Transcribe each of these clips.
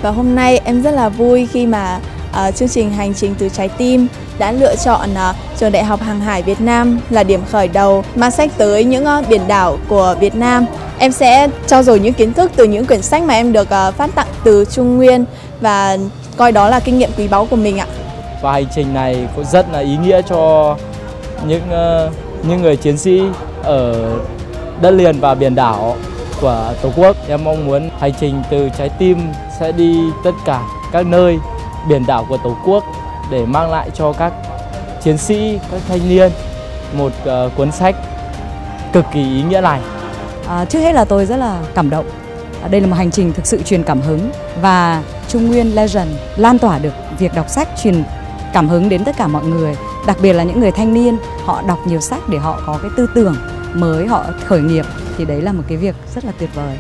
Và hôm nay em rất là vui khi mà chương trình Hành trình từ trái tim đã lựa chọn Trường Đại học Hàng hải Việt Nam là điểm khởi đầu mang sách tới những biển đảo của Việt Nam. Em sẽ trau dồi những kiến thức từ những quyển sách mà em được phát tặng từ Trung Nguyên và coi đó là kinh nghiệm quý báu của mình ạ. Và hành trình này cũng rất là ý nghĩa cho những người chiến sĩ ở đất liền và biển đảo của Tổ quốc. Em mong muốn hành trình từ trái tim sẽ đi tất cả các nơi biển đảo của Tổ quốc để mang lại cho các chiến sĩ, các thanh niên một cuốn sách cực kỳ ý nghĩa này. Trước hết là tôi rất là cảm động. Đây là một hành trình thực sự truyền cảm hứng và Trung Nguyên Legend lan tỏa được việc đọc sách truyền cảm hứng đến tất cả mọi người, đặc biệt là những người thanh niên. Họ đọc nhiều sách để họ có cái tư tưởng mới, họ khởi nghiệp, thì đấy là một cái việc rất là tuyệt vời.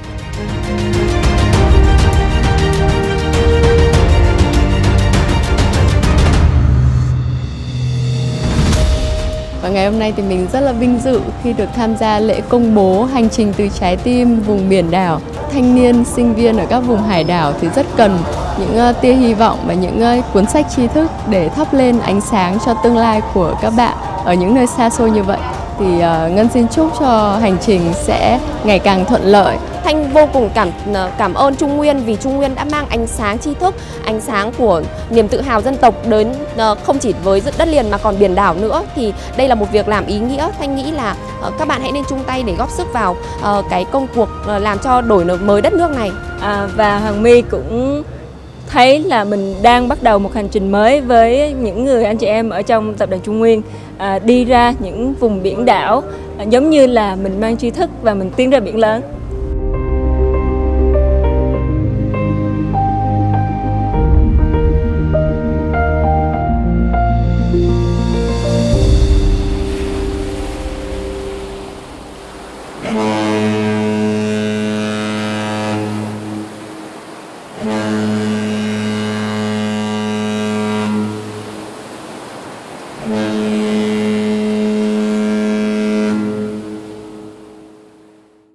Và ngày hôm nay thì mình rất là vinh dự khi được tham gia lễ công bố Hành trình từ trái tim vùng biển đảo. Thanh niên, sinh viên ở các vùng hải đảo thì rất cần những tia hy vọng và những cuốn sách tri thức để thắp lên ánh sáng cho tương lai của các bạn ở những nơi xa xôi như vậy. Thì Ngân xin chúc cho hành trình sẽ ngày càng thuận lợi. Thanh vô cùng cảm ơn Trung Nguyên vì Trung Nguyên đã mang ánh sáng tri thức, ánh sáng của niềm tự hào dân tộc đến không chỉ với đất liền mà còn biển đảo nữa. Thì đây là một việc làm ý nghĩa. Thanh nghĩ là các bạn hãy nên chung tay để góp sức vào cái công cuộc làm cho đổi mới đất nước này. Và Hoàng My cũng thấy là mình đang bắt đầu một hành trình mới với những người anh chị em ở trong tập đoàn Trung Nguyên, đi ra những vùng biển đảo, giống như là mình mang tri thức và mình tiến ra biển lớn.